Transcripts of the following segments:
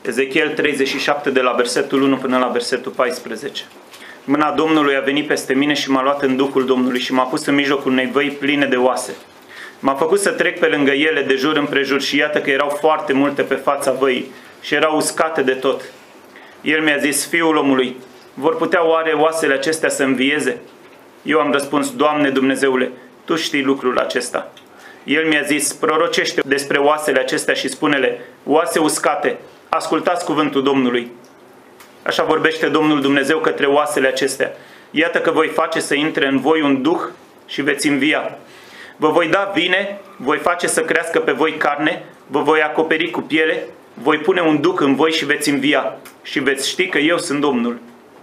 Ezechiel 37 de la versetul 1 până la versetul 14. Mâna Domnului a venit peste mine și m-a luat în Duhul Domnului și m-a pus în mijlocul unei văi pline de oase. M-a făcut să trec pe lângă ele de jur împrejur și iată că erau foarte multe pe fața văii și erau uscate de tot. El mi-a zis: Fiul omului, vor putea oare oasele acestea să învieze? Eu am răspuns: Doamne Dumnezeule, Tu știi lucrul acesta. El mi-a zis: prorocește despre oasele acestea și spune-le: oase uscate, ascultați cuvântul Domnului. Așa vorbește Domnul Dumnezeu către oasele acestea: iată că voi face să intre în voi un duh și veți învia. Vă voi da vine, voi face să crească pe voi carne, vă voi acoperi cu piele, voi pune un duh în voi și veți învia și veți ști că eu sunt Domnul.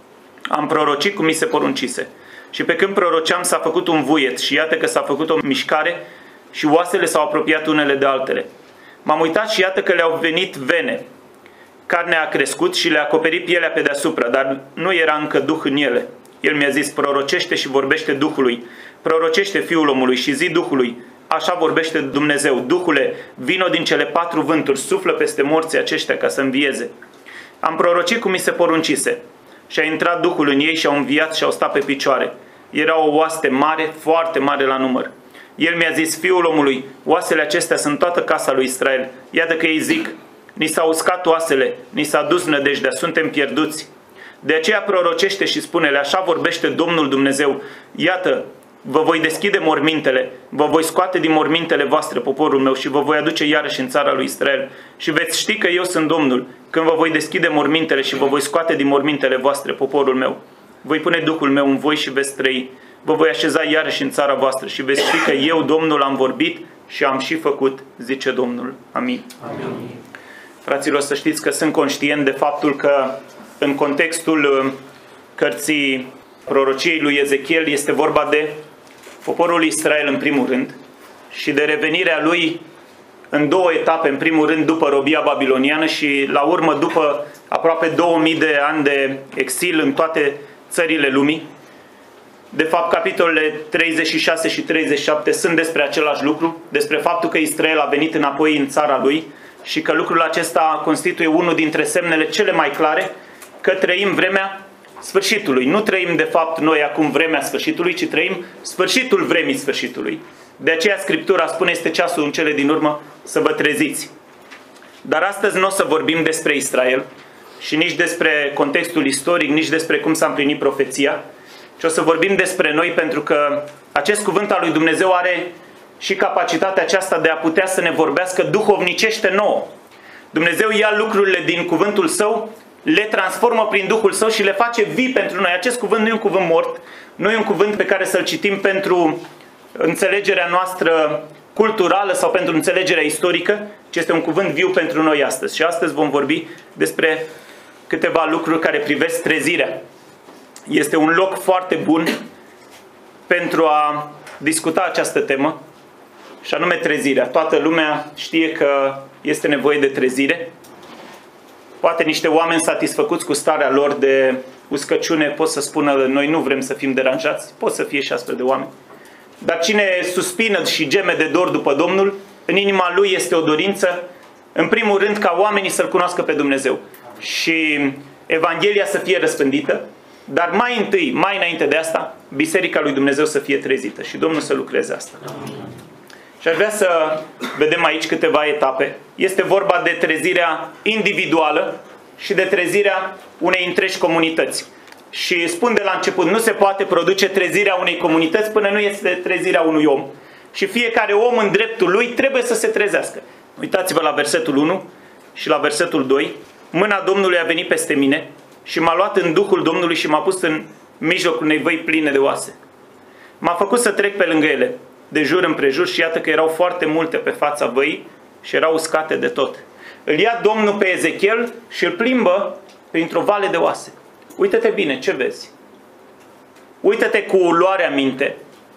Am prorocit cum mi se poruncise. Și pe când proroceam s-a făcut un vuiet și iată că s-a făcut o mișcare și oasele s-au apropiat unele de altele. M-am uitat și iată că le-au venit vene. Carnea a crescut și le-a acoperit pielea pe deasupra, dar nu era încă duh în ele. El mi-a zis: prorocește și vorbește Duhului. Prorocește, Fiul omului, și zi Duhului: așa vorbește Dumnezeu: Duhule, vino din cele 4 vânturi, suflă peste morții aceștia ca să învieze. Am prorocit cum mi se poruncise. Și a intrat Duhul în ei și au înviat și au stat pe picioare. Era o oaste mare, foarte mare la număr. El mi-a zis: Fiul omului, oasele acestea sunt toată casa lui Israel. Iată că ei zic: ni s-au uscat oasele, ni s-a dus nădejdea, suntem pierduți. De aceea prorocește și spune-le: așa vorbește Domnul Dumnezeu: iată, vă voi deschide mormintele, vă voi scoate din mormintele voastre, poporul meu, și vă voi aduce iarăși în țara lui Israel. Și veți ști că eu sunt Domnul, când vă voi deschide mormintele și vă voi scoate din mormintele voastre, poporul meu. Voi pune Duhul meu în voi și veți trăi. Vă voi așeza iarăși în țara voastră și veți ști că eu, Domnul, am vorbit și am și făcut, zice Domnul. Amin. Amin. Fraților, să știți că sunt conștient de faptul că în contextul cărții prorociei lui Ezechiel este vorba de poporul Israel în primul rând și de revenirea lui în 2 etape. În primul rând după robia babiloniană și la urmă după aproape 2000 de ani de exil în toate țările lumii. De fapt, capitolele 36 și 37 sunt despre același lucru, despre faptul că Israel a venit înapoi în țara lui și că lucrul acesta constituie unul dintre semnele cele mai clare că trăim vremea sfârșitului. Nu trăim de fapt noi acum vremea sfârșitului, ci trăim sfârșitul vremii sfârșitului. De aceea Scriptura spune: este ceasul în cele din urmă să vă treziți. Dar astăzi nu o să vorbim despre Israel și nici despre contextul istoric, nici despre cum s-a împlinit profeția, ci o să vorbim despre noi, pentru că acest cuvânt al lui Dumnezeu are și capacitatea aceasta de a putea să ne vorbească duhovnicește nouă. Dumnezeu ia lucrurile din cuvântul Său, le transformă prin Duhul Său și le face vii pentru noi. Acest cuvânt nu e un cuvânt mort, nu e un cuvânt pe care să-l citim pentru înțelegerea noastră culturală sau pentru înțelegerea istorică, ci este un cuvânt viu pentru noi astăzi. Și astăzi vom vorbi despre câteva lucruri care privesc trezirea. Este un loc foarte bun pentru a discuta această temă, și anume trezirea. Toată lumea știe că este nevoie de trezire. Poate niște oameni satisfăcuți cu starea lor de uscăciune pot să spună: noi nu vrem să fim deranjați. Pot să fie și astfel de oameni. Dar cine suspină și geme de dor după Domnul, în inima lui este o dorință, în primul rând, ca oamenii să-L cunoască pe Dumnezeu și Evanghelia să fie răspândită, dar mai întâi, mai înainte de asta, Biserica lui Dumnezeu să fie trezită și Domnul să lucreze asta. Și aș vrea să vedem aici câteva etape. Este vorba de trezirea individuală și de trezirea unei întregi comunități. Și spun de la început, nu se poate produce trezirea unei comunități până nu este trezirea unui om. Și fiecare om în dreptul lui trebuie să se trezească. Uitați-vă la versetul 1 și la versetul 2. Mâna Domnului a venit peste mine și m-a luat în Duhul Domnului și m-a pus în mijlocul unei văi pline de oase. M-a făcut să trec pe lângă ele, de jur împrejur, și iată că erau foarte multe pe fața văii și erau uscate de tot. Îl ia Domnul pe Ezechiel și îl plimbă printr-o vale de oase. Uită-te bine, ce vezi? Uită-te cu luare aminte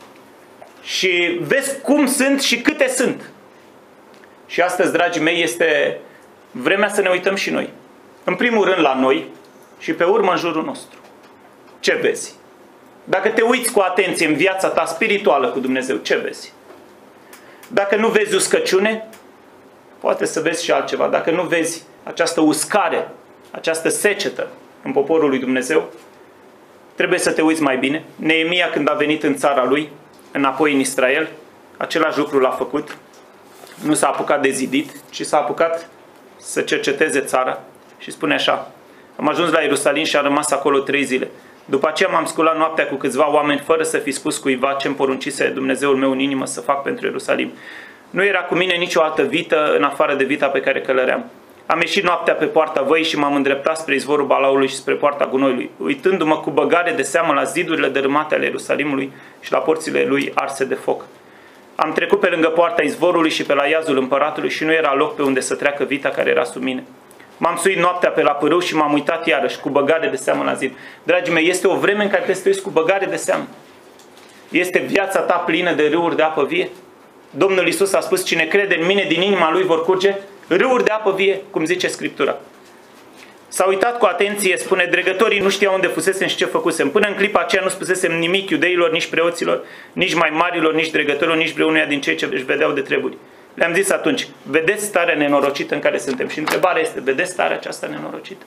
și vezi cum sunt și câte sunt. Și astăzi, dragii mei, este vremea să ne uităm și noi. În primul rând la noi și pe urmă în jurul nostru. Ce vezi? Dacă te uiți cu atenție în viața ta spirituală cu Dumnezeu, ce vezi? Dacă nu vezi uscăciune, poate să vezi și altceva. Dacă nu vezi această uscare, această secetă în poporul lui Dumnezeu, trebuie să te uiți mai bine. Neemia, când a venit în țara lui, înapoi în Israel, același lucru l-a făcut. Nu s-a apucat de zidit, ci s-a apucat să cerceteze țara și spune așa: am ajuns la Ierusalim și am rămas acolo 3 zile. După aceea m-am sculat noaptea cu câțiva oameni fără să fi spus cuiva ce-mi poruncise Dumnezeul meu în inimă să fac pentru Ierusalim. Nu era cu mine nicio altă vită în afară de vita pe care călăream. Am ieșit noaptea pe poarta văii și m-am îndreptat spre izvorul Balaului și spre poarta gunoiului, uitându-mă cu băgare de seamă la zidurile dărâmate ale Ierusalimului și la porțile lui arse de foc. Am trecut pe lângă poarta izvorului și pe la iazul împăratului și nu era loc pe unde să treacă vita care era sub mine. M-am suit noaptea pe la pârâu și m-am uitat iarăși cu băgare de seamă la zid. Dragii mei, este o vreme în care trebuie să te uiți cu băgare de seamă. Este viața ta plină de râuri de apă vie? Domnul Iisus a spus: cine crede în mine, din inima lui vor curge râuri de apă vie, cum zice Scriptura. S-a uitat cu atenție, spune, dregătorii nu știau unde fusesem și ce făcusem. Până în clipa aceea nu spusesem nimic iudeilor, nici preoților, nici mai marilor, nici dregătorilor, nici vreunuia din cei ce își vedeau de treburi. Le-am zis atunci: vedeți starea nenorocită în care suntem? Și întrebarea este: vedeți starea aceasta nenorocită?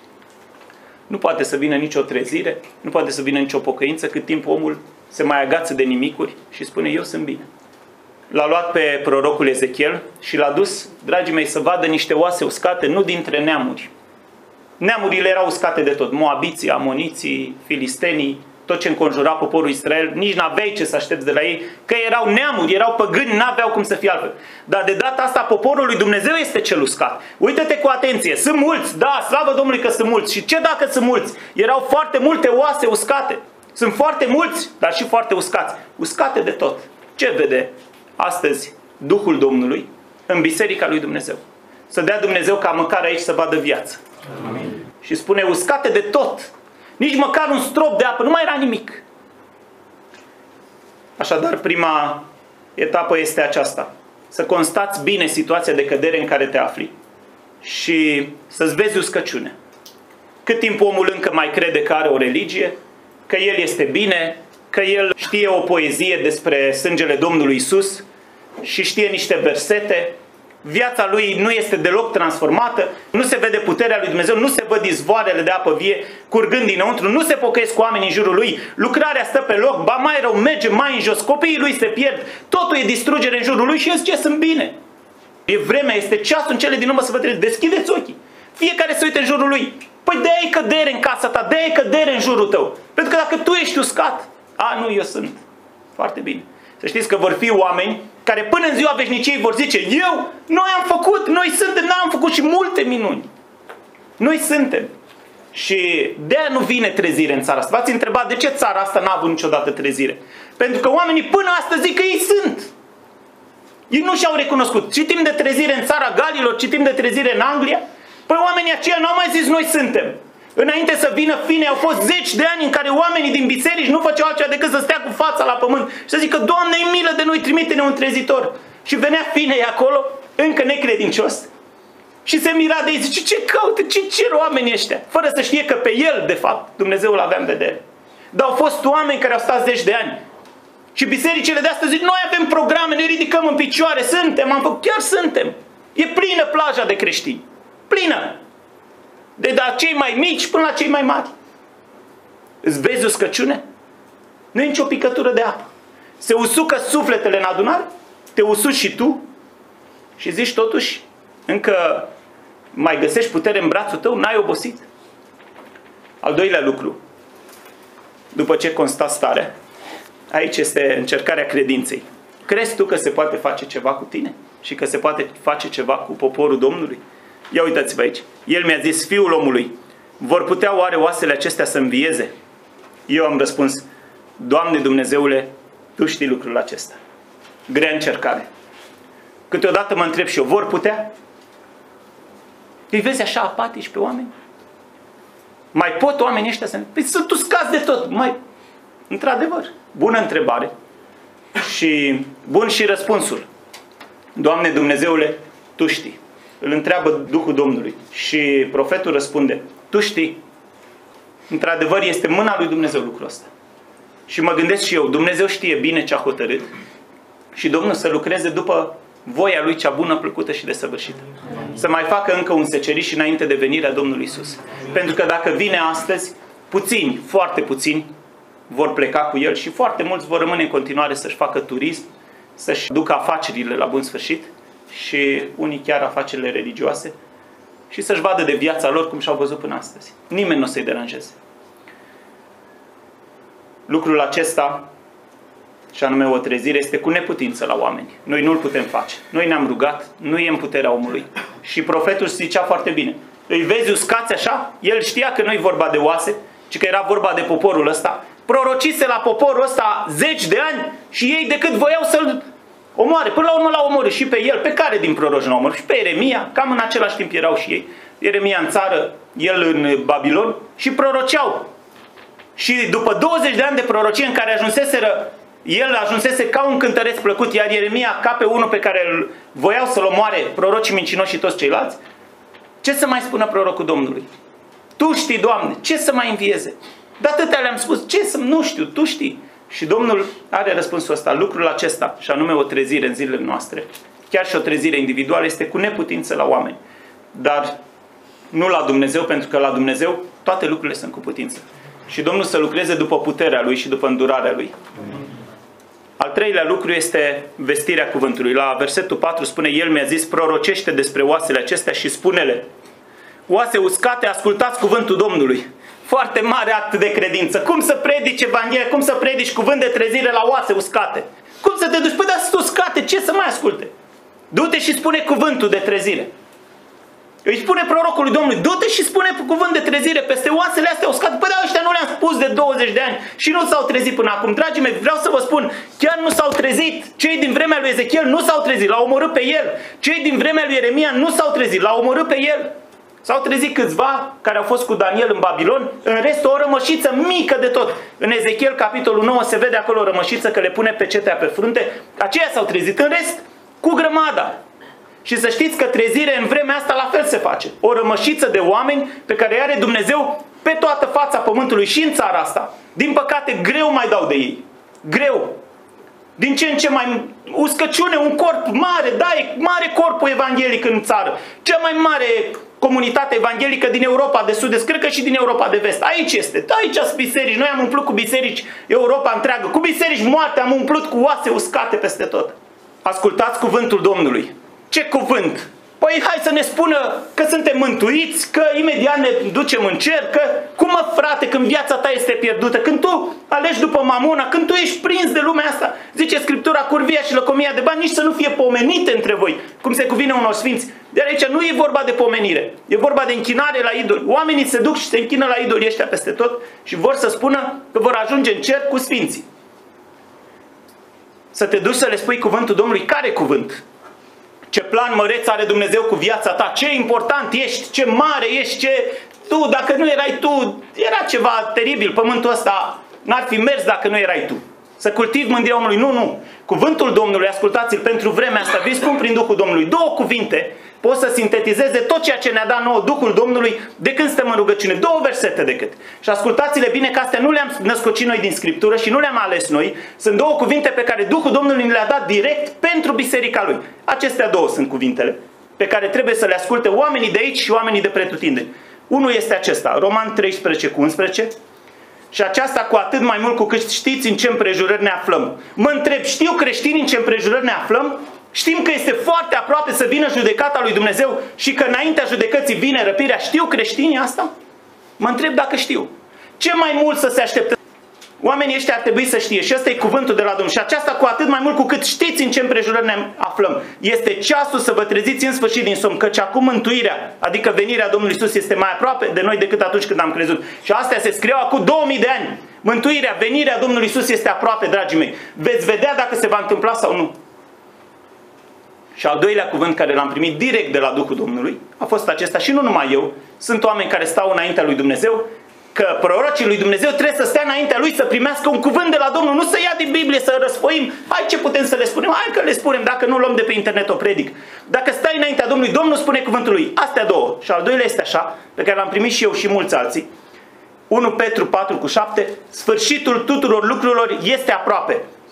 Nu poate să vină nicio trezire, nu poate să vină nicio pocăință cât timp omul se mai agață de nimicuri și spune: eu sunt bine. L-a luat pe prorocul Ezechiel și l-a dus, dragii mei, să vadă niște oase uscate, nu dintre neamuri. Neamurile erau uscate de tot: moabiții, amoniții, filistenii, tot ce înconjura poporul Israel. Nici n-aveai ce să aștepți de la ei, că erau neamuri, erau păgâni, n-aveau cum să fie altfel. Dar de data asta poporul lui Dumnezeu este cel uscat. Uită-te cu atenție, sunt mulți, da, slavă Domnului că sunt mulți. Și ce dacă sunt mulți? Erau foarte multe oase uscate. Sunt foarte mulți, dar și foarte uscați. Uscate de tot. Ce vede astăzi Duhul Domnului în biserica lui Dumnezeu? Să dea Dumnezeu ca măcar aici să vadă viață. Amin. Și spune: uscate de tot. Nici măcar un strop de apă, nu mai era nimic. Așadar, prima etapă este aceasta: să constați bine situația de cădere în care te afli și să-ți vezi uscăciune. Cât timp omul încă mai crede că are o religie, că el este bine, că el știe o poezie despre sângele Domnului Iisus și știe niște versete, viața lui nu este deloc transformată, nu se vede puterea lui Dumnezeu, nu se văd izvoarele de apă vie curgând dinăuntru, nu se pocăiesc cu oamenii în jurul lui, lucrarea stă pe loc, ba mai rău, merge mai în jos, copiii lui se pierd, totul e distrugere în jurul lui și el zice: sunt bine. E vremea, este ceasul în cele din urmă să vă treziți, deschideți ochii. Fiecare se uite în jurul lui. Păi de-aia e cădere în casa ta, de-aia e cădere în jurul tău. Pentru că dacă tu ești uscat, nu, eu sunt foarte bine. Să știți că vor fi oameni care până în ziua veșniciei vor zice: noi am făcut, noi suntem, n-am făcut și multe minuni. Noi suntem. Și de-aia nu vine trezire în țara asta. V-ați întrebat de ce țara asta n-a avut niciodată trezire? Pentru că oamenii până astăzi zic că ei sunt. Ei nu și-au recunoscut. Citim de trezire în țara Galilor, citim de trezire în Anglia. Păi oamenii aceia n-au mai zis: noi suntem. Înainte să vină fine, au fost 10 de ani în care oamenii din biserici nu făceau altceva decât să stea cu fața la pământ și să zică: Doamne, e milă de noi, trimite-ne un trezitor. Și venea Finei acolo, încă necredincios, și se mira de ei, zice: ce caută, ce cer oamenii ăștia? Fără să știe că pe el, de fapt, Dumnezeu îl avea în vedere. Dar au fost oameni care au stat 10 de ani. Și bisericile de astăzi zic: noi avem programe, ne ridicăm în picioare, chiar suntem. E plină plaja de creștini. Plină. De la cei mai mici până la cei mai mari. Îți vezi uscăciune? Nu e nicio picătură de apă. Se usucă sufletele în adunare, te usuci și tu și zici totuși încă mai găsești putere în brațul tău, n-ai obosit. Al doilea lucru, după ce constați starea, aici este încercarea credinței. Crezi tu că se poate face ceva cu tine? Și că se poate face ceva cu poporul Domnului? Ia uitați-vă aici. El mi-a zis: Fiul omului, vor putea oare oasele acestea să învieze? Eu am răspuns: Doamne Dumnezeule, Tu știi lucrul acesta. Grea încercare. Câteodată mă întreb și eu: vor putea? Îi vezi așa apatici pe oameni? Mai pot oamenii ăștia să... Păi sunt uscați de tot. Într-adevăr, bună întrebare. Și bun și răspunsul. Doamne Dumnezeule, Tu știi. Îl întreabă Duhul Domnului. Și profetul răspunde: Tu știi. Într-adevăr, este mâna lui Dumnezeu lucrul ăsta. Și mă gândesc și eu: Dumnezeu știe bine ce a hotărât și Domnul să lucreze după voia Lui cea bună, plăcută și desăvârșită. Să mai facă încă un seceriș înainte de venirea Domnului Iisus. Pentru că dacă vine astăzi, puțini, foarte puțini, vor pleca cu El și foarte mulți vor rămâne în continuare să-și facă turism, să-și ducă afacerile la bun sfârșit și unii chiar afacerile religioase și să-și vadă de viața lor cum și-au văzut până astăzi. Nimeni nu o să-i deranjeze. Lucrul acesta, și anume o trezire, este cu neputință la oameni. Noi nu-l putem face. Noi ne-am rugat, nu e în puterea omului. Și profetul zicea foarte bine. Îi vezi uscați așa? El știa că nu e vorba de oase, ci că era vorba de poporul ăsta. Prorocise la poporul ăsta 10 de ani și ei decât voiau să-l omoare. Până la urmă l-au omorât și pe el. Pe care din proroci l-au omorât? Și pe Ieremia. Cam în același timp erau și ei. Ieremia în țară, el în Babilon și proroceau. Și după 20 de ani de prorocie în care el ajunsese ca un cântăreț plăcut, iar Ieremia ca pe unul pe care îl voiau să-l omoare prorocii mincinoși și toți ceilalți, ce să mai spună prorocul Domnului? Tu știi, Doamne, ce să mai învieze? De atâtea le-am spus, nu știu, Tu știi. Și Domnul are răspunsul ăsta, lucrul acesta, și anume o trezire în zilele noastre, chiar și o trezire individuală, este cu neputință la oameni. Dar nu la Dumnezeu, pentru că la Dumnezeu toate lucrurile sunt cu putință. Și Domnul să lucreze după puterea Lui și după îndurarea Lui. Al treilea lucru este vestirea cuvântului. La versetul 4 spune, El mi-a zis, prorocește despre oasele acestea și spune-le, oase uscate, ascultați cuvântul Domnului. Foarte mare act de credință. Cum să predici Evanghelia, cum să predici cuvânt de trezire la oase uscate? Cum să te duci? Păi da, sunt uscate, ce să mai asculte? Du-te și spune cuvântul de trezire. Îi spune prorocului Domnului, du-te și spune cuvânt de trezire peste oasele astea uscate. Păi da, ăștia nu le-am spus de 20 de ani și nu s-au trezit până acum. Dragii mei, vreau să vă spun, chiar nu s-au trezit. Cei din vremea lui Ezechiel nu s-au trezit, l-au omorât pe el. Cei din vremea lui Ieremia nu s-au trezit, l-au omorât pe el. S-au trezit câțiva care au fost cu Daniel în Babilon, în rest o rămășiță mică de tot. În Ezechiel, capitolul 9, se vede acolo o rămășiță că le pune pecetea pe frunte. Aceia s-au trezit, în rest, cu grămada. Și să știți că trezirea în vremea asta la fel se face. O rămășiță de oameni pe care îi are Dumnezeu pe toată fața pământului și în țara asta. Din păcate, greu mai dau de ei. Greu. Din ce în ce mai uscăciune, un corp mare, da, e mare corpul evanghelic în țară. Cea mai mare comunitate evanghelică din Europa de Sud-Est, cred că și din Europa de Vest. Aici este, aici sunt biserici. Noi am umplut cu biserici Europa întreagă. Cu biserici moarte am umplut cu oase uscate peste tot. Ascultați cuvântul Domnului. Ce cuvânt? Păi hai să ne spună că suntem mântuiți, că imediat ne ducem în cer, că cum mă frate când viața ta este pierdută, când tu alegi după mamona, când tu ești prins de lumea asta, zice Scriptura, curvia și lăcomia de bani nici să nu fie pomenite între voi, cum se cuvine unor sfinți. De aici nu e vorba de pomenire, e vorba de închinare la idoli. Oamenii se duc și se închină la idoli ăștia peste tot și vor să spună că vor ajunge în cer cu sfinții. Să te duci să le spui cuvântul Domnului, care cuvânt? Ce plan măreț are Dumnezeu cu viața ta, ce important ești, ce mare ești, ce... Tu, dacă nu erai tu, era ceva teribil, pământul ăsta n-ar fi mers dacă nu erai tu. Să cultivi mândria omului, nu. Cuvântul Domnului, ascultați-l pentru vremea asta, vi spun prin Duhul Domnului, două cuvinte pot să sintetizeze tot ceea ce ne-a dat nouă Duhul Domnului de când stăm în rugăciune. Două versete decât. Și ascultați-le bine că astea nu le-am născocit noi din Scriptură și nu le-am ales noi. Sunt două cuvinte pe care Duhul Domnului le-a dat direct pentru biserica Lui. Acestea două sunt cuvintele pe care trebuie să le asculte oamenii de aici și oamenii de pretutindeni. Unul este acesta, Roman 13:11. Și aceasta cu atât mai mult cu cât știți în ce împrejurări ne aflăm. Mă întreb, știu creștinii în ce împrejurări ne aflăm? Știm că este foarte aproape să vină judecata lui Dumnezeu și că înaintea judecății vine răpirea. Știu creștinii asta? Mă întreb dacă știu. Ce mai mult să se așteptă? Oamenii ăștia ar trebui să știe și ăsta e cuvântul de la Domnul. Și aceasta cu atât mai mult cu cât știți în ce împrejurări ne aflăm. Este ceasul să vă treziți în sfârșit din somn, căci acum mântuirea, adică venirea Domnului Iisus este mai aproape de noi decât atunci când am crezut. Și astea se scriau acum 2000 de ani. Mântuirea, venirea Domnului Iisus este aproape, dragii mei. Veți vedea dacă se va întâmpla sau nu. Și al doilea cuvânt care l-am primit direct de la Duhul Domnului a fost acesta și nu numai eu. Sunt oameni care stau înaintea lui Dumnezeu, că prorocii lui Dumnezeu trebuie să stea înaintea lui să primească un cuvânt de la Domnul, nu să ia din Biblie, să răsfoim. Hai, ce putem să le spunem? Hai că le spunem, dacă nu luăm de pe internet o predic. Dacă stai înaintea Domnului, Domnul spune cuvântul lui. Astea două. Și al doilea este așa, pe care l-am primit și eu și mulți alții. 1 Petru 4:7. Sfârșitul tuturor lucrurilor este aproape.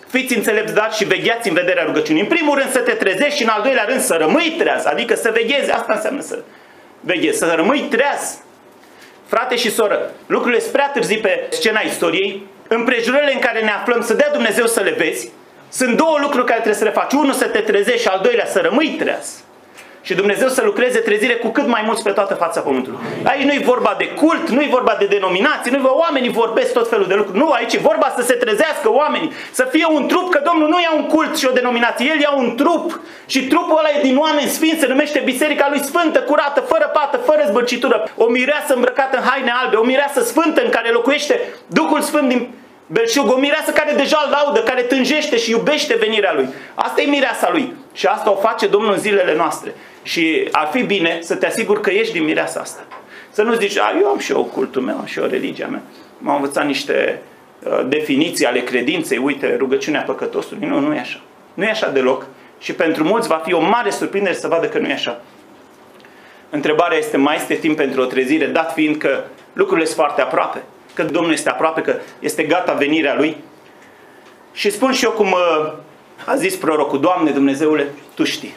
Fiți înțelepți, dar și vegheați în vederea rugăciunii. În primul rând să te trezești și în al doilea rând să rămâi treaz. Adică să veghezi, asta înseamnă să veghezi, să rămâi treaz. Frate și soră, lucrurile sunt prea târzii pe scena istoriei. Împrejurările în care ne aflăm, să dea Dumnezeu să le vezi. Sunt două lucruri care trebuie să le faci. Unul, să te trezești și al doilea, să rămâi treaz. Și Dumnezeu să lucreze trezire cu cât mai mulți pe toată fața pământului. Aici nu e vorba de cult, nu e vorba de denominații, nu e vorba, oamenii vorbesc tot felul de lucruri. Nu, aici e vorba să se trezească oamenii, să fie un trup, că Domnul nu ia un cult și o denominație, El ia un trup. Și trupul ăla e din oameni sfinți, se numește Biserica Lui Sfântă, curată, fără pată, fără zbârcitură. O mireasă îmbrăcată în haine albe, o mireasă sfântă în care locuiește Duhul Sfânt din belșug, o mireasă care deja îl laudă, care tânjește și iubește venirea Lui. Asta e mireasa Lui. Și asta o face Domnul în zilele noastre. Și ar fi bine să te asiguri că ești din mireasa asta. Să nu zici, eu am și eu cultul meu, am și eu religia mea. M-am învățat niște definiții ale credinței, uite, rugăciunea păcătosului. Nu, nu e așa. Nu e așa deloc. Și pentru mulți va fi o mare surprindere să vadă că nu e așa. Întrebarea este, mai este timp pentru o trezire, dat fiind că lucrurile sunt foarte aproape. Că Domnul este aproape, că este gata venirea Lui. Și spun și eu cum a zis prorocul, Doamne Dumnezeule, Tu știi.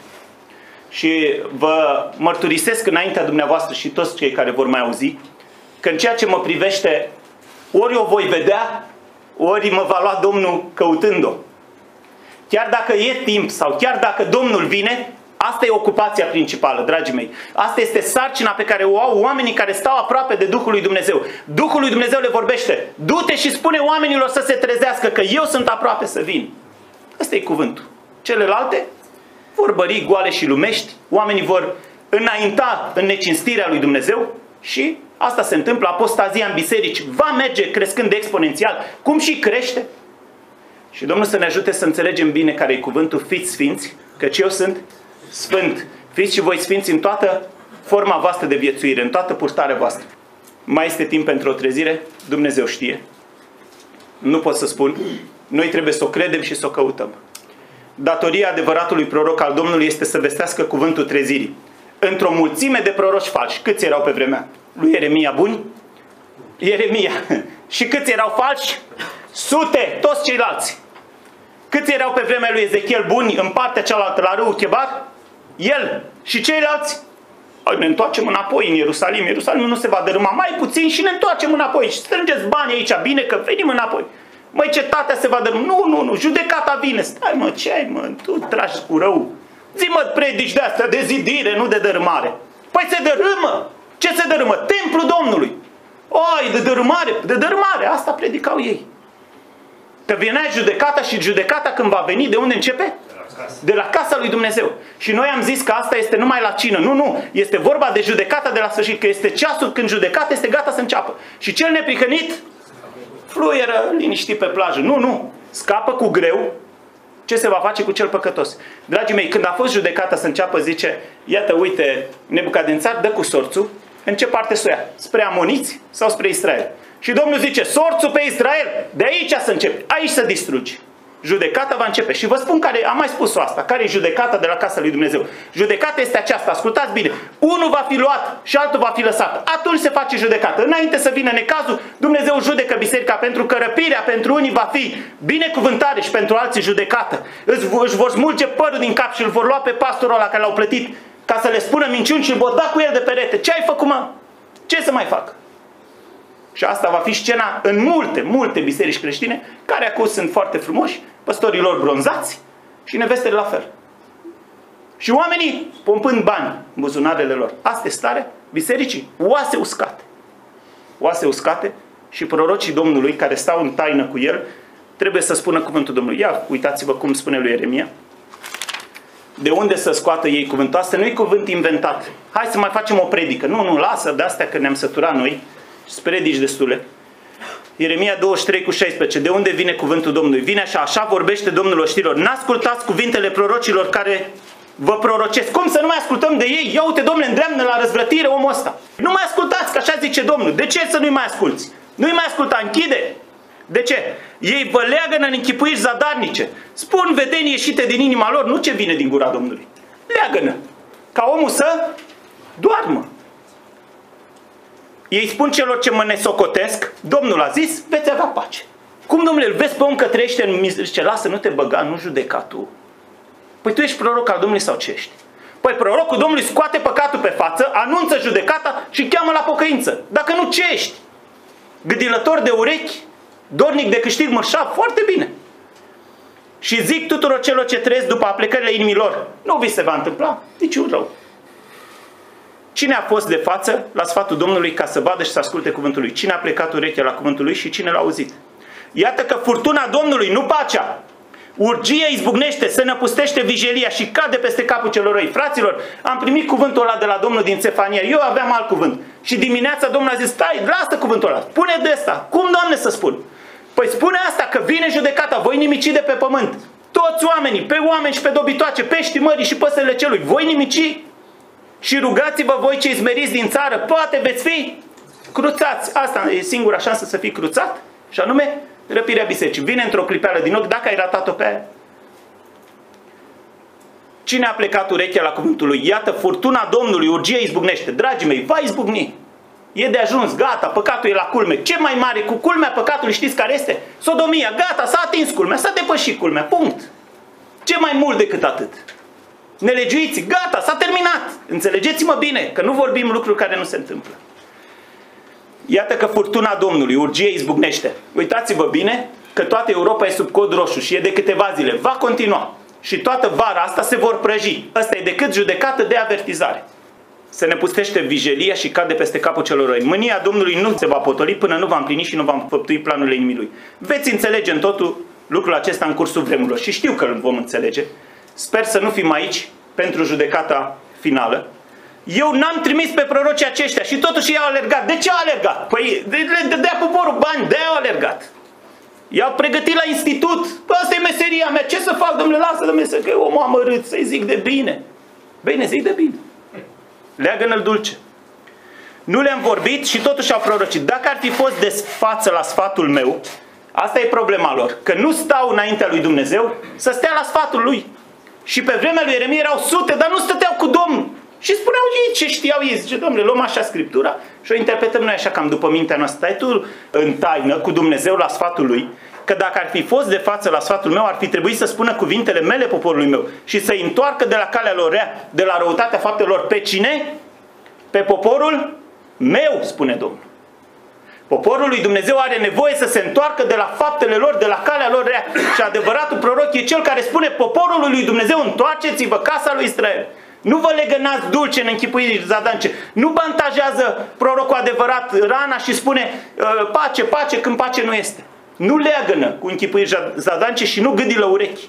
Și vă mărturisesc înaintea dumneavoastră și toți cei care vor mai auzi, că în ceea ce mă privește, ori o voi vedea, ori mă va lua Domnul căutând-o. Chiar dacă e timp sau chiar dacă Domnul vine, asta e ocupația principală, dragii mei. Asta este sarcina pe care o au oamenii care stau aproape de Duhul lui Dumnezeu. Duhul lui Dumnezeu le vorbește. Du-te și spune oamenilor să se trezească, că eu sunt aproape să vin. Ăsta e cuvântul. Celelalte vorbării goale și lumești, oamenii vor înainta în necinstirea lui Dumnezeu și asta se întâmplă, apostazia în biserici va merge crescând exponențial, cum și crește. Și Domnul să ne ajute să înțelegem bine care e cuvântul, fiți sfinți, căci eu sunt sfânt. Fiți și voi sfinți în toată forma voastră de viețuire, în toată purtarea voastră. Mai este timp pentru o trezire? Dumnezeu știe. Nu pot să spun. Noi trebuie să o credem și să o căutăm. Datoria adevăratului proroc al Domnului este să vestească cuvântul trezirii. Într-o mulțime de proroci falși. Câți erau pe vremea lui Ieremia buni? Ieremia. Și câți erau falși? Sute, toți ceilalți. Câți erau pe vremea lui Ezechiel buni în partea cealaltă la râul Chebar? El. Și ceilalți? Ne întoarcem înapoi în Ierusalim. Ierusalim nu se va dărâma, mai puțin și ne întoarcem înapoi. Și strângeți banii aici, bine că venim înapoi. Măi, cetatea se va dărâma. Nu, judecata vine. Stai mă, ce ai mă, tu tragi cu rău. Zi-mă predici de-astea de zidire, nu de dărâmare. Păi se dărâmă. Ce se dărâmă? Templul Domnului. Oi, de dărâmare, asta predicau ei. Că venea judecata și judecata când va veni, de unde începe? De la casa lui Dumnezeu. Și noi am zis că asta este numai la cină. Nu, este vorba de judecata de la sfârșit, că este ceasul când judecata este gata să înceapă. Și cel neprihănit fluieră liniștit pe plajă. Nu, scapă cu greu. Ce se va face cu cel păcătos? Dragii mei, când a fost judecata să înceapă, zice, iată, uite, Nebucadnețar dă cu sorțul. În ce parte să o ia? Spre amoniți sau spre Israel? Și Domnul zice, sorțul pe Israel, de aici să începi, aici să distrugi. Judecata va începe. Și vă spun care, am mai spus-o asta, care e judecata de la casa lui Dumnezeu. Judecata este aceasta, ascultați bine. Unul va fi luat și altul va fi lăsat. Atunci se face judecată. Înainte să vină necazul, Dumnezeu judecă biserica, pentru că răpirea pentru unii va fi binecuvântare și pentru alții judecată. Își vor smulge părul din cap și îl vor lua pe pastorul ăla care l-au plătit ca să le spună minciuni și îl vor da cu el de perete. Ce ai făcut, mă? Ce să mai fac? Și asta va fi scena în multe biserici creștine, care acum sunt foarte frumoși, păstorii lor bronzați și nevestele la fel. Și oamenii pompând bani în buzunarele lor. Asta e starea bisericii. Oase uscate. Oase uscate și prorocii Domnului care stau în taină cu el trebuie să spună cuvântul Domnului. Ia, uitați-vă cum spune lui Ieremia. De unde să scoată ei cuvântul? Asta nu e cuvânt inventat. Hai să mai facem o predică. Nu, lasă de astea că ne-am săturat noi. Predici destule. Ieremia 23:16. De unde vine cuvântul Domnului? Vine așa vorbește Domnul oștirilor. N-ascultați cuvintele prorocilor care vă prorocesc. Cum să nu mai ascultăm de ei? Ia uite, Domnule, îndreamnă la răzvrătire omul ăsta. Nu mai ascultați, că așa zice Domnul. De ce să nu-i mai asculți? Nu-i mai asculta, închide. De ce? Ei vă leagă în închipuiri zadarnice. Spun vedenii ieșite din inima lor, nu ce vine din gura Domnului. Leagă-nă. Ca omul să doarmă. Ei spun celor ce mă nesocotesc, Domnul a zis, veți avea pace. Cum, domnule, îl vezi pe om că trăiește în mizerie? Zice, lasă, nu te băga, nu judeca tu. Păi tu ești proroc al Domnului sau ce ești? Păi prorocul Domnului scoate păcatul pe față, anunță judecata și cheamă la pocăință. Dacă nu, ce ești? Gâdilător de urechi, dornic de câștig mărșav, foarte bine. Și zic tuturor celor ce trăiesc după aplecările inimilor, nu vi se va întâmpla niciun rău. Cine a fost de față la sfatul Domnului ca să vadă și să asculte cuvântul lui? Cine a plecat urechea la cuvântul lui și cine l-a auzit? Iată că furtuna Domnului, nu pacea, urgie izbucnește, se năpustește vijelia și cade peste capul celor răi. Fraților, am primit cuvântul ăla de la Domnul din Țefania, eu aveam alt cuvânt. Și dimineața Domnul a zis, stai, lasă cuvântul ăla, spune de ăsta. Cum, Doamne, să spun? Păi spune asta, că vine judecata, voi nimici de pe pământ. Toți oamenii, pe oameni și pe dobitoace, peștii mării și păsările celui, voi nimici. Și rugați-vă voi cei smeriți din țară, poate veți fi cruțați. Asta e singura șansă să fii cruțat, și anume răpirea bisericii. Vine într-o clipeală din ochi dacă ai ratat-o pe aia. Cine a plecat urechea la cuvântul lui? Iată, furtuna Domnului, urgie izbucnește. Dragii mei, va izbucni. E de ajuns, gata, păcatul e la culme. Ce mai mare cu culmea păcatului știți care este? Sodomia, gata, s-a atins culmea, s-a depășit culmea, punct. Ce mai mult decât atât? Nelegiuiți, gata, s-a terminat. Înțelegeți-mă bine, că nu vorbim lucruri care nu se întâmplă. Iată că furtuna Domnului, urgie, izbucnește. Uitați-vă bine că toată Europa e sub cod roșu și e de câteva zile. Va continua. Și toată vara asta se vor prăji. Asta e decât judecată de avertizare. Se nepustește vijelia și cade peste capul celor răi. Mânia Domnului nu se va potoli până nu va împlini și nu va înfăptui planurile inimii. Veți înțelege în totul lucrul acesta în cursul vremurilor. Și știu că îl vom înțelege. Sper să nu fim aici pentru judecata finală. Eu n-am trimis pe prorocii aceștia și totuși i-au alergat. De ce au alergat? Păi le dădea poporul bani, de-aia au alergat. I-au pregătit la institut. Păi asta e meseria mea. Ce să fac, domnule? Lasă, domnule, că e omul amărât, să-i zic de bine. Bine, zic de bine. Leagă-n-l dulce. Nu le-am vorbit și totuși au prorocit. Dacă ar fi fost de față la sfatul meu, asta e problema lor. Că nu stau înaintea lui Dumnezeu să stea la sfatul lui. Și pe vremea lui Ieremia erau sute, dar nu stăteau cu Domnul. Și spuneau ei ce știau ei. Zice, domnule, luăm așa Scriptura și o interpretăm noi așa cam după mintea noastră. Stai tu în taină cu Dumnezeu la sfatul lui, că dacă ar fi fost de față la sfatul meu, ar fi trebuit să spună cuvintele mele poporului meu și să-i întoarcă de la calea lor rea, de la răutatea faptelor. Pe cine? Pe poporul meu, spune Domnul. Poporul lui Dumnezeu are nevoie să se întoarcă de la faptele lor, de la calea lor rea. Și adevăratul proroc e cel care spune poporului lui Dumnezeu, întoarceți-vă, casa lui Israel. Nu vă legănați dulce în închipuiri zadance. Nu bantajează prorocul adevărat rana și spune pace, pace, când pace nu este. Nu leagănă cu închipuiri zadance și nu gâdilă urechi.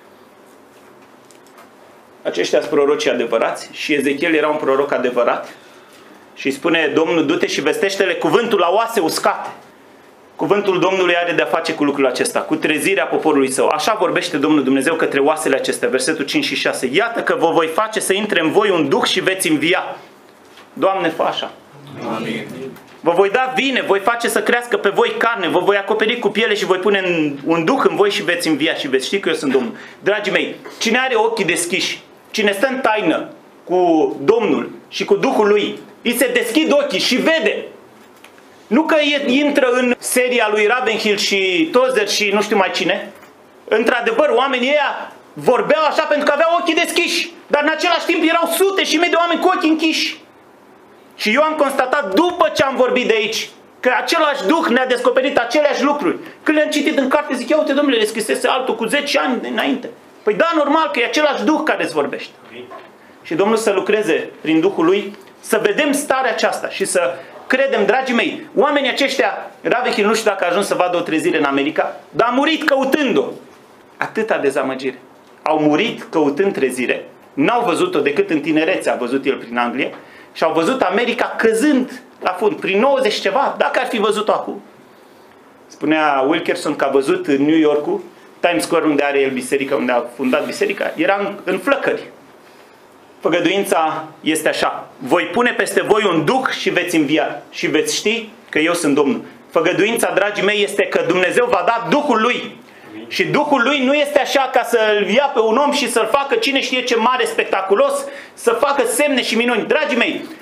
Aceștia sunt prorocii adevărați și Ezechiel era un proroc adevărat. Și spune Domnul, du-te și vestește-le cuvântul la oase uscate. Cuvântul Domnului are de-a face cu lucrul acesta, cu trezirea poporului său. Așa vorbește Domnul Dumnezeu către oasele acestea, versetul 5 și 6. Iată că vă voi face să intre în voi un duh și veți învia. Doamne, fă așa. Amin. Vă voi da vine, voi face să crească pe voi carne, vă voi acoperi cu piele și voi pune un duh în voi și veți învia și veți ști că eu sunt Domnul. Dragii mei, cine are ochii deschiși, cine stă în taină cu Domnul și cu Duhul Lui, îi se deschid ochii și vede. Nu că intră în seria lui Ravenhill și Tozer și nu știu mai cine. Într-adevăr, oamenii ăia vorbeau așa pentru că aveau ochii deschiși. Dar în același timp erau sute și mii de oameni cu ochii închiși. Și eu am constatat după ce am vorbit de aici că același Duh ne-a descoperit aceleași lucruri. Când le-am citit în carte zic, ia uite domnule, le scrisese altul cu 10 ani înainte. Păi da, normal că e același Duh care îți vorbește. Și Domnul să lucreze prin Duhul Lui, să vedem starea aceasta și să credem, dragii mei, oamenii aceștia, Ravenhill nu știu dacă a ajuns să vadă o trezire în America, dar a murit căutând-o. Atâta dezamăgire. Au murit căutând trezire, n-au văzut-o decât în tinerețe, a văzut el prin Anglia, și au văzut America căzând la fund, prin 90 ceva, dacă ar fi văzut-o acum. Spunea Wilkerson că a văzut în New York-ul, Times Square, unde are el biserica, unde a fundat biserica, era în flăcări. Făgăduința este așa: voi pune peste voi un duh și veți învia și veți ști că eu sunt Domnul. Făgăduința, dragii mei, este că Dumnezeu va da Duhul Lui. Și Duhul Lui nu este așa ca să-l ia pe un om și să-l facă cine știe ce mare, spectaculos, să facă semne și minuni. Dragii mei,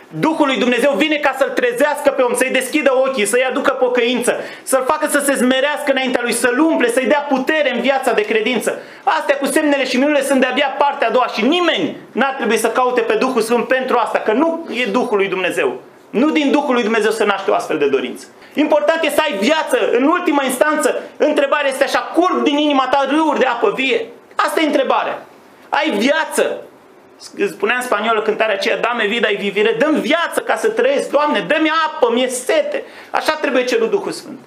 Duhul lui Dumnezeu vine ca să-l trezească pe om, să-i deschidă ochii, să-i aducă pocăință, să-l facă să se smerească înaintea lui, să-l umple, să-i dea putere în viața de credință. Astea cu semnele și minunile sunt de-abia partea a doua și nimeni n-ar trebui să caute pe Duhul Sfânt pentru asta, că nu e Duhul lui Dumnezeu. Nu din Duhul lui Dumnezeu se naște o astfel de dorință. Important e să ai viață. În ultima instanță, întrebarea este așa: curg din inima ta râuri de apă vie? Asta e întrebarea. Ai viață. Spunea în spaniolă cântarea aceea: dame vida y vivire. Dă-mi viață ca să trăiesc, Doamne, dă-mi apă, mi-e sete. Așa trebuie cerut Duhul Sfânt.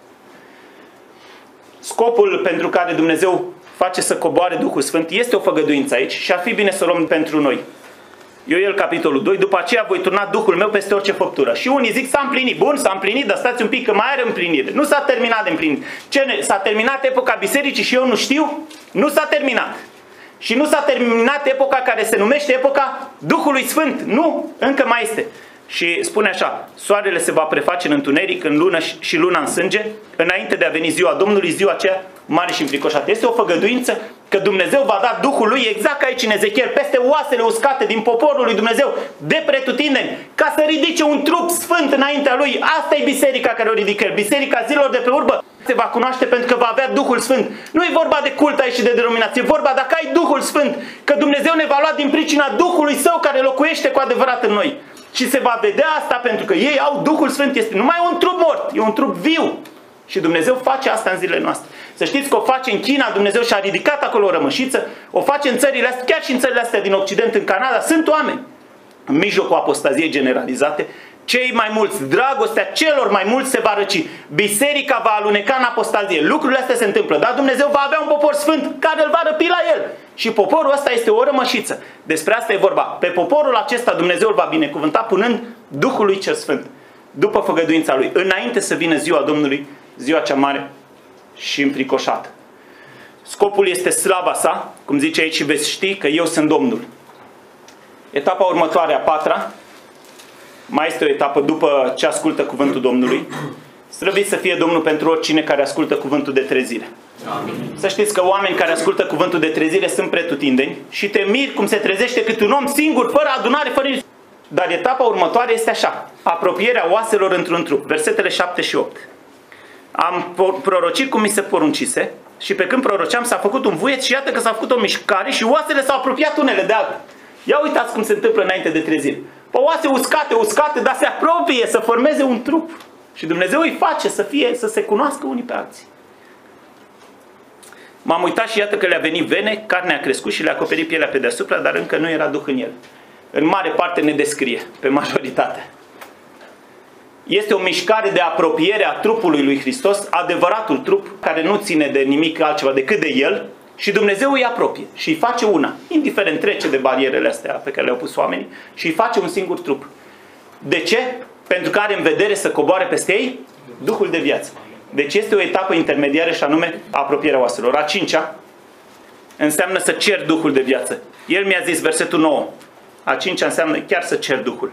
Scopul pentru care Dumnezeu face să coboare Duhul Sfânt este o făgăduință aici și ar fi bine să o luăm pentru noi. Ioel, capitolul 2, după aceea voi turna Duhul meu peste orice făptură. Și unii zic: s-a împlinit. Bun, s-a împlinit, dar stați un pic că mai are împlinire. Nu s-a terminat de împlinit. S-a terminat epoca bisericii și eu nu știu? Nu s-a terminat. Și nu s-a terminat epoca care se numește epoca Duhului Sfânt. Nu, încă mai este. Și spune așa: soarele se va preface în întuneric, în lună și luna în sânge, înainte de a veni ziua Domnului, ziua aceea mare și înfricoșată. Este o făgăduință că Dumnezeu va da Duhul lui, exact ca aici în Ezechiel, peste oasele uscate din poporul lui Dumnezeu, de pretutindeni, ca să ridice un trup sfânt înaintea lui. Asta e biserica care o ridică el. Biserica zilor de pe urmă se va cunoaște pentru că va avea Duhul Sfânt. Nu e vorba de cult aici și de denominație, e vorba dacă ai Duhul Sfânt, că Dumnezeu ne va lua din pricina Duhului Său care locuiește cu adevărat în noi. Și se va vedea asta pentru că ei au Duhul Sfânt. Este numai un trup mort, e un trup viu. Și Dumnezeu face asta în zilele noastre. Să știți că o face în China, Dumnezeu și-a ridicat acolo o rămășiță, o face în țările astea, chiar și în țările astea din Occident, în Canada, sunt oameni în mijlocul apostaziei generalizate. Cei mai mulți, dragostea celor mai mulți se va răci. Biserica va aluneca în apostazie. Lucrurile astea se întâmplă, dar Dumnezeu va avea un popor sfânt care îl va răpi la el. Și poporul ăsta este o rămășiță. Despre asta e vorba. Pe poporul acesta Dumnezeu îl va binecuvânta punând Duhul lui cel Sfânt, după făgăduința lui, înainte să vină ziua Domnului, ziua cea mare și înfricoșată. Scopul este slava sa, cum zice aici: și veți ști că eu sunt Domnul. Etapa următoare, a patra, mai este o etapă după ce ascultă cuvântul Domnului. Slăvit să fie Domnul pentru oricine care ascultă cuvântul de trezire. Amin. Să știți că oameni care ascultă cuvântul de trezire sunt pretutindeni și te miri cum se trezește cât un om singur, fără adunare, fără... Dar etapa următoare este așa: apropierea oaselor într-un trup. Versetele 7 și 8. Am prorocit cum mi se poruncise și pe când proroceam s-a făcut un vuiet și iată că s-a făcut o mișcare și oasele s-au apropiat unele de altele. Ia uitați cum se întâmplă înainte de trezire. Pe oase uscate, dar se apropie să formeze un trup. Și Dumnezeu îi face să se cunoască unii pe alții. M-am uitat și iată că le-a venit vene, carnea a crescut și le-a acoperit pielea pe deasupra, dar încă nu era Duh în el. În mare parte ne descrie, pe majoritate. Este o mișcare de apropiere a trupului lui Hristos, adevăratul trup, care nu ține de nimic altceva decât de el, și Dumnezeu îi apropie și îi face una, indiferent trece de barierele astea pe care le-au pus oamenii, și îi face un singur trup. De ce? Pentru că are în vedere să coboare peste ei Duhul de viață. Deci este o etapă intermediară și anume apropierea oaselor. A cincea înseamnă să cer Duhul de viață. El mi-a zis, versetul 9, a cincea înseamnă chiar să cer Duhul.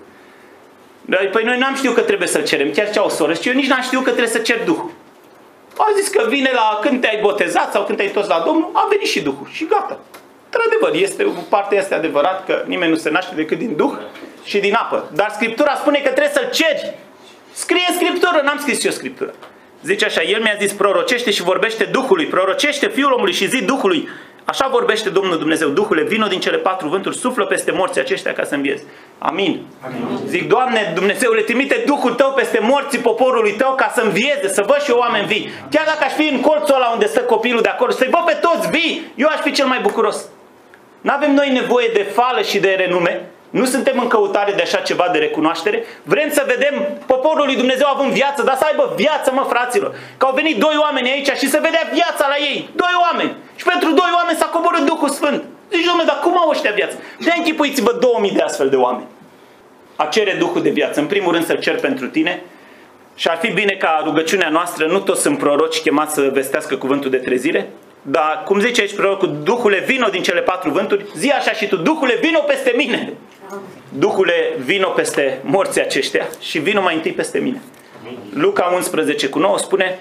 Păi noi n-am știut că trebuie să-l cerem, chiar ce au soră, și eu nici n-am știut că trebuie să cer Duhul. Au zis că vine la când te-ai botezat sau când te-ai întors la Domnul, a venit și Duhul și gata. Într-adevăr, partea este adevărat că nimeni nu se naște decât din Duh și din apă. Dar Scriptura spune că trebuie să-l ceri. Scrie în Scriptură, n-am scris eu Scriptura. Zice așa, el mi-a zis, prorocește și vorbește Duhului, prorocește Fiul omului și zi Duhului. Așa vorbește Domnul Dumnezeu, Duhule, vino din cele 4 vânturi, suflă peste morții aceștia ca să înviezi. Amin. Amin. Zic, Doamne, Dumnezeule, trimite Duhul Tău peste morții poporului Tău ca să învieze, să văd și eu oameni vii. Chiar dacă aș fi în colțul ăla unde stă copilul de acolo, să-i văd pe toți vii, eu aș fi cel mai bucuros. N-avem noi nevoie de fală și de renume. Nu suntem în căutare de așa ceva de recunoaștere. Vrem să vedem poporul lui Dumnezeu având viață, dar să aibă viață, mă, fraților. Că au venit 2 oameni aici și se vedea viața la ei. 2 oameni. Și pentru 2 oameni s-a coborât Duhul Sfânt. Zici, Dom'le, dar cum au ăștia viață? De-aia închipuiți-vă 2000 de astfel de oameni. A cere Duhul de viață. În primul rând să-l cer pentru tine. Și ar fi bine ca rugăciunea noastră, nu toți sunt proroci chemați să vestească cuvântul de trezire. Dar, cum zice aici prorocul, Duhule, vino din cele 4 vânturi, zi așa și tu, Duhule, vino peste mine. Duhule, vino peste morții aceștia și vino mai întâi peste mine. Luca 11:9 spune,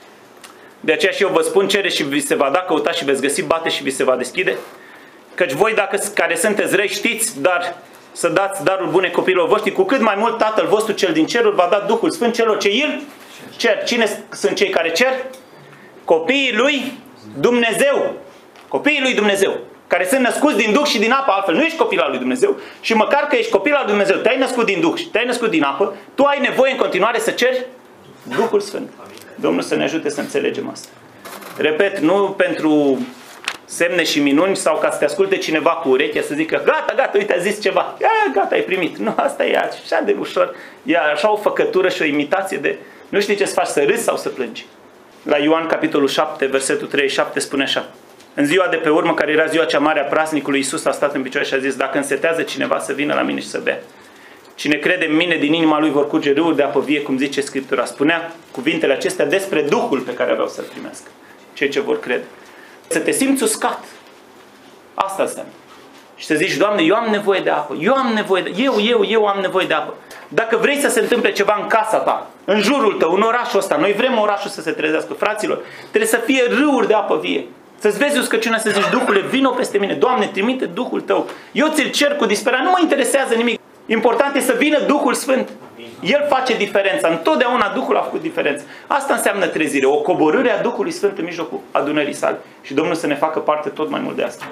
de aceea și eu vă spun, cere și vi se va da, căutați și veți găsi, bate și vi se va deschide. Căci voi, dacă care sunteți răi, știți, dar să dați daruri bune copiilor voștri, cu cât mai mult Tatăl vostru cel din ceruri va da Duhul Sfânt celor ce îl cer. Cine sunt cei care cer? Copiii lui Dumnezeu. Copiii lui Dumnezeu, care sunt născuți din Duh și din apă, altfel nu ești copil al lui Dumnezeu. Și măcar că ești copil al lui Dumnezeu, te-ai născut din Duh și te-ai născut din apă, tu ai nevoie în continuare să ceri Duhul Sfânt. Domnul să ne ajute să înțelegem asta. Repet, nu pentru semne și minuni sau ca să te asculte cineva cu urechea să zică gata, uite, a zis ceva, gata, ai primit. Nu, asta e așa de ușor, e așa o făcătură și o imitație de, nu știi ce să faci, să râzi sau să plângi. La Ioan capitolul 7, versetul 37 spune așa: în ziua de pe urmă, care era ziua cea mare a praznicului, Iisus a stat în picioare și a zis: dacă însetează cineva, să vină la mine și să bea. Cine crede în mine, din inima lui vor curge râuri de apă vie, cum zice Scriptura. Spunea cuvintele acestea despre Duhul pe care aveau să-l primească cei ce vor crede. Să te simți uscat. Asta înseamnă. Și să zici: Doamne, eu am nevoie de apă. Eu am nevoie de... Eu am nevoie de apă. Dacă vrei să se întâmple ceva în casa ta, în jurul tău, în orașul ăsta, noi vrem orașul să se trezească, fraților, trebuie să fie râuri de apă vie. Să-ți vezi uscăciunea, să zici: Duhule, vino peste mine. Doamne, trimite Duhul tău. Eu ți-l cer cu disperare. Nu mă interesează nimic. Important e să vină Duhul Sfânt. El face diferența. Întotdeauna Duhul a făcut diferență. Asta înseamnă trezire. O coborâre a Duhului Sfânt în mijlocul adunării sale. Și Domnul să ne facă parte tot mai mult de asta.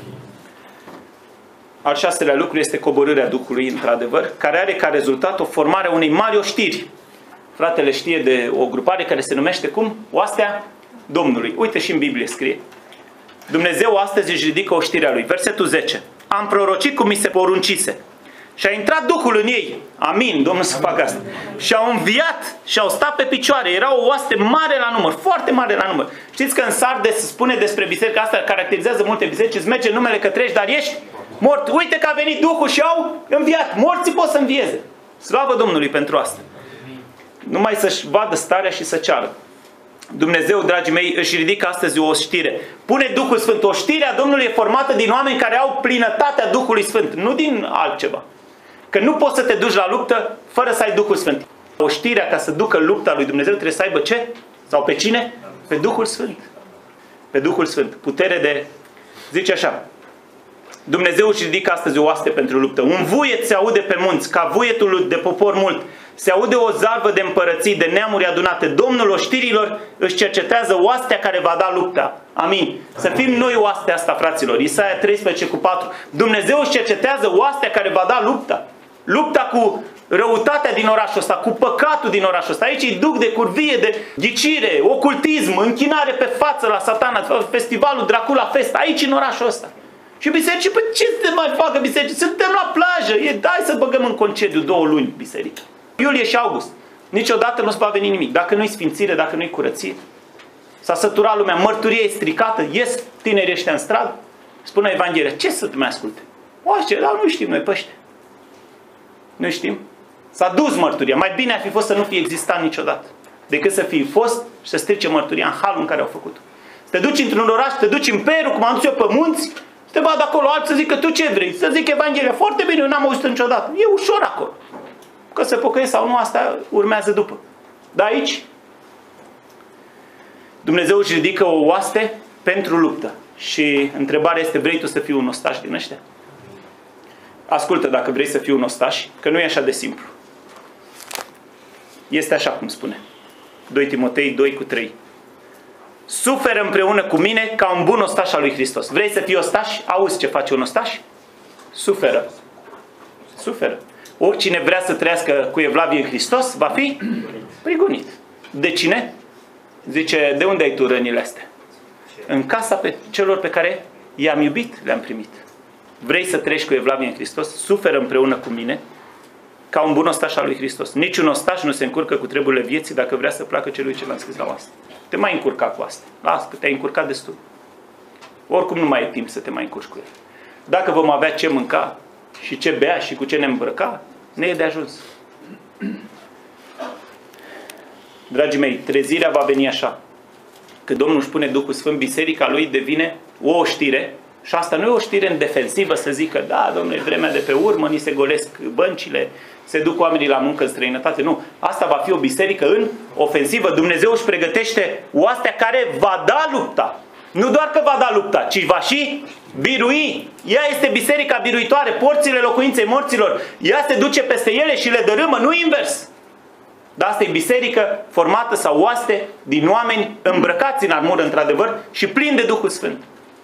Al șaselea lucru este coborârea Duhului, într-adevăr, care are ca rezultat o formare a unei mari oștiri. Fratele știe de o grupare care se numește cum? Oastea Domnului. Uite, și în Biblie scrie. Dumnezeu astăzi își ridică oștirea lui. Versetul 10. Am prorocit cum mi se poruncise. Și a intrat Duhul în ei. Amin, Domnul să facă asta. Și au înviat și au stat pe picioare. Era o oaste mare la număr, foarte mare la număr. Știți că în Sardes se spune despre biserica asta, caracterizează multe biserici, îți merge numele că treci, dar ești mort. Uite că a venit Duhul și au înviat. Morții pot să învieze. Slavă Domnului pentru asta. Numai să-și vadă starea și să ceară. Dumnezeu, dragii mei, își ridică astăzi o oștire. Pune Duhul Sfânt. Oștirea Domnului e formată din oameni care au plinătatea Duhului Sfânt, nu din altceva. Că nu poți să te duci la luptă fără să ai Duhul Sfânt. Oștirea, ca să ducă lupta lui Dumnezeu, trebuie să aibă ce? Sau pe cine? Pe Duhul Sfânt. Pe Duhul Sfânt. Putere de... Zice așa: Dumnezeu își ridică astăzi o oaste pentru luptă. Un vuiet se aude pe munți, ca vuietul de popor mult. Se aude o zarvă de împărății, de neamuri adunate. Domnul oștirilor își cercetează oastea care va da lupta. Amin. Să fim noi oastea asta, fraților. Isaia 13:4. Dumnezeu își cercetează oastea care va da lupta. Lupta cu răutatea din orașul ăsta, cu păcatul din orașul ăsta. Aici e duc de curvie, de ghicire, ocultism, închinare pe față la Satana, festivalul Dracula Fest, aici în orașul ăsta. Și biserici, păi ce să mai facă biserici? Suntem la plajă, dai să băgăm în concediu 2 luni biserică. Iulie și august. Niciodată nu se va veni nimic. Dacă nu-i sfințire, dacă nu-i curăție. S-a săturat lumea, mărturia e stricată, ies tinerii ăștia în stradă, spune Evanghelia: ce să te mai asculte? Oaște, dar nu știm noi pe ăștia. Nu știm. S-a dus mărturia. Mai bine ar fi fost să nu fie existat niciodată, decât să fie fost și să strice mărturia în halul în care au făcut-o. Să te duci într-un oraș, să te duci în Peru, cum am dus eu pe munți, să te vadă acolo alții să zică: tu ce vrei? Să zic Evanghelia. Foarte bine, eu n-am auzit niciodată. E ușor acolo. Că se pocăiesc sau nu, asta urmează după. Dar aici Dumnezeu își ridică o oaste pentru luptă. Și întrebarea este: vrei tu să fii un ostaș din ăștia? Ascultă, dacă vrei să fii un ostaș, că nu e așa de simplu. Este așa cum spune 2 Timotei 2:3. Suferă împreună cu mine ca un bun ostaș al lui Hristos. Vrei să fii ostaș? Auzi ce face un ostaș? Suferă. Suferă. Oricine vrea să trăiască cu evlavie în Hristos va fi prigonit. De cine? Zice: de unde ai tu rănile astea? În casa celor pe care i-am iubit, le-am primit. Vrei să trăiești cu evlavie în Hristos? Suferă împreună cu mine ca un bun ostaș al lui Hristos. Niciun ostaș nu se încurcă cu treburile vieții dacă vrea să placă celui ce l-a scris la oaste. Te mai încurca cu asta. Lasă că te-ai încurcat destul. Oricum nu mai e timp să te mai încurci cu el. Dacă vom avea ce mânca și ce bea și cu ce ne îmbrăca, ne e de ajuns. Dragii mei, trezirea va veni așa. Că Domnul își pune Duhul Sfânt, biserica lui devine o oștire. Și asta nu e o știre în defensivă să zică: da, domnule, e vremea de pe urmă, ni se golesc băncile, se duc oamenii la muncă în străinătate. Nu, asta va fi o biserică în ofensivă. Dumnezeu își pregătește oastea care va da lupta. Nu doar că va da lupta, ci va și birui. Ea este biserica biruitoare, porțile locuinței morților. Ea se duce peste ele și le dărâmă, nu invers. Dar asta e biserică formată sau oaste din oameni îmbrăcați în armură, într-adevăr, și plini de Duhul Sfânt.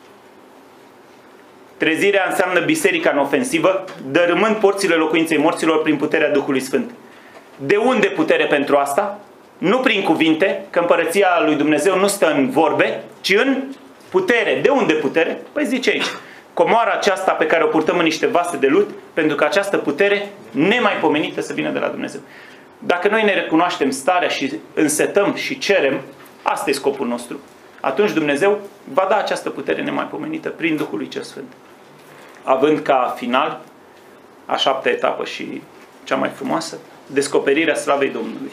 Trezirea înseamnă biserica în ofensivă, dărâmând porțile locuinței morților prin puterea Duhului Sfânt. De unde putere pentru asta? Nu prin cuvinte, că împărăția lui Dumnezeu nu stă în vorbe, ci în putere. De unde putere? Păi zice aici, comoara aceasta pe care o purtăm în niște vase de lut, pentru că această putere nemaipomenită să vină de la Dumnezeu. Dacă noi ne recunoaștem starea și însetăm și cerem, asta e scopul nostru, atunci Dumnezeu va da această putere nemaipomenită prin Duhul lui Cel Sfânt. Având ca final, a 7-a etapă și cea mai frumoasă, descoperirea slavei Domnului.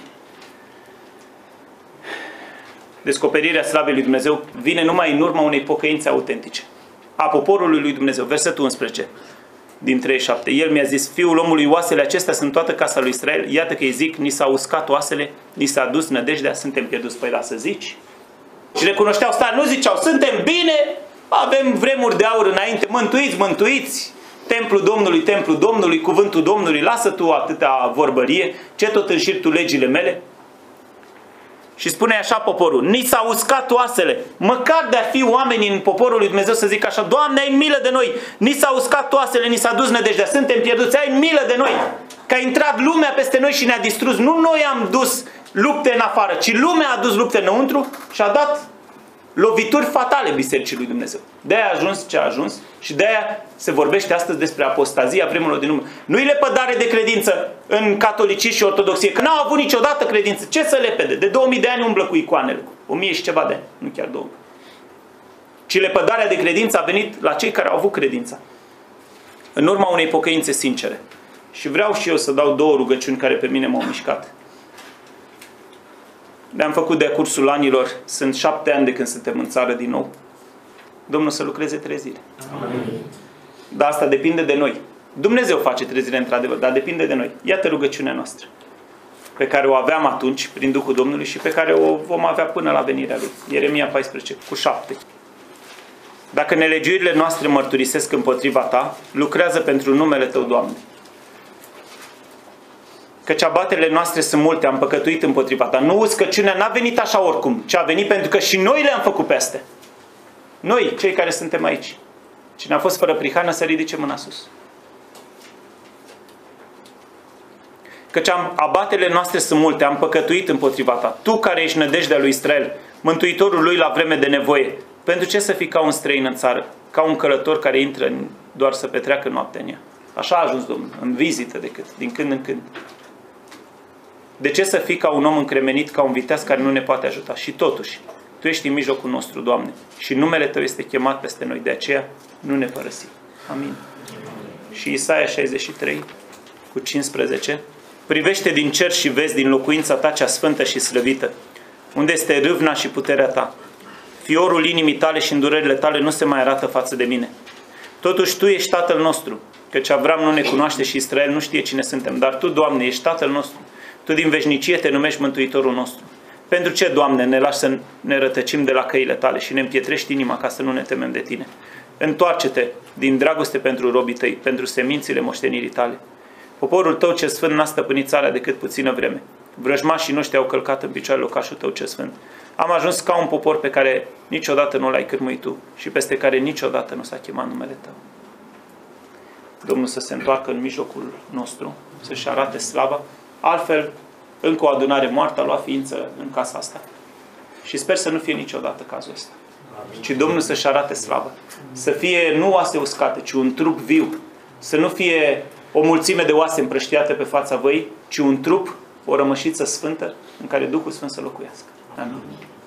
Descoperirea slavei lui Dumnezeu vine numai în urma unei pocăințe autentice a poporului lui Dumnezeu. Versetul 11 din 37. El mi-a zis, fiul omului, oasele acestea sunt toată casa lui Israel. Iată că îi zic, ni s-au uscat oasele, ni s-a dus nădejdea, suntem pierduți. Păi da, să zici. Și recunoșteau starea, nu ziceau, suntem bine, avem vremuri de aur înainte, mântuiți, mântuiți, templul Domnului, cuvântul Domnului, lasă tu atâta vorbărie, ce tot înșiri tu legile mele? Și spune așa poporul, ni s-au uscat oasele, măcar de-ar fi oameni în poporul lui Dumnezeu să zică așa, Doamne, ai milă de noi, ni s-au uscat oasele, ni s-a dus nădejdea, suntem pierduți, ai milă de noi, că a intrat lumea peste noi și ne-a distrus. Nu noi am dus lupte în afară, ci lumea a dus lupte înăuntru și a dat lovituri fatale bisericii lui Dumnezeu. De-aia a ajuns ce a ajuns și de-aia se vorbește astăzi despre apostazia vremurilor din urmă. Nu-i lepădare de credință în catolicism și ortodoxie, că n-au avut niciodată credință. Ce să lepede? De 2000 de ani umblă cu icoanele. 1000 și ceva de ani, nu chiar 2000. Ci lepădarea de credință a venit la cei care au avut credința. În urma unei pocăințe sincere. Și vreau și eu să dau două rugăciuni care pe mine m-au mișcat. Le-am făcut de-a cursul anilor, sunt 7 ani de când suntem în țară din nou. Domnul să lucreze trezire. Amin. Dar asta depinde de noi. Dumnezeu face trezire într-adevăr, dar depinde de noi. Iată rugăciunea noastră, pe care o aveam atunci prin Duhul Domnului și pe care o vom avea până la venirea Lui. Ieremia 14:7. Dacă nelegiuirile noastre mărturisesc împotriva Ta, lucrează pentru numele Tău, Doamne. Căci abaterile noastre sunt multe, am păcătuit împotriva Ta. Nu uscăciunea n-a venit așa oricum, ci a venit pentru că și noi le-am făcut peste. Noi, cei care suntem aici. Cine a fost fără prihană să ridice mâna sus. Căci abaterile noastre sunt multe, am păcătuit împotriva Ta. Tu care ești nădejdea lui Israel, mântuitorul lui la vreme de nevoie, pentru ce să fii ca un străin în țară, ca un călător care intră doar să petreacă noaptea în ea? Așa a ajuns Domnul, în vizită decât, din când în când. De ce să fii ca un om încremenit, ca un viteaz care nu ne poate ajuta? Și totuși, Tu ești în mijlocul nostru, Doamne, și numele Tău este chemat peste noi, de aceea nu ne părăsi. Amin. Și Isaia 63:15. Privește din cer și vezi din locuința Ta cea sfântă și slăvită, unde este râvna și puterea Ta. Fiorul inimii Tale și îndurările Tale nu se mai arată față de mine. Totuși Tu ești Tatăl nostru, căci Avram nu ne cunoaște și Israel nu știe cine suntem, dar Tu, Doamne, ești Tatăl nostru. Tu din veșnicie Te numești Mântuitorul nostru. Pentru ce, Doamne, ne lași să ne rătăcim de la căile Tale și ne împietrești inima ca să nu ne temem de Tine? Întoarce-te din dragoste pentru robii Tăi, pentru semințile moștenirii Tale. Poporul Tău cel sfânt n-a stăpânit țara decât puțină vreme. Vrăjmașii noștri au călcat în picioare locașul Tău cel sfânt. Am ajuns ca un popor pe care niciodată nu l-ai cârmuit Tu și peste care niciodată nu s-a chemat numele Tău. Domnul să se întoarcă în mijlocul nostru, să-și arate slava. Altfel, încă o adunare moartă a luat ființă în casa asta. Și sper să nu fie niciodată cazul ăsta. Ci Domnul să-și arate slavă. Să fie nu oase uscate, ci un trup viu. Să nu fie o mulțime de oase împrăștiate pe fața văii, ci un trup, o rămășiță sfântă în care Duhul Sfânt să locuiască. Amin.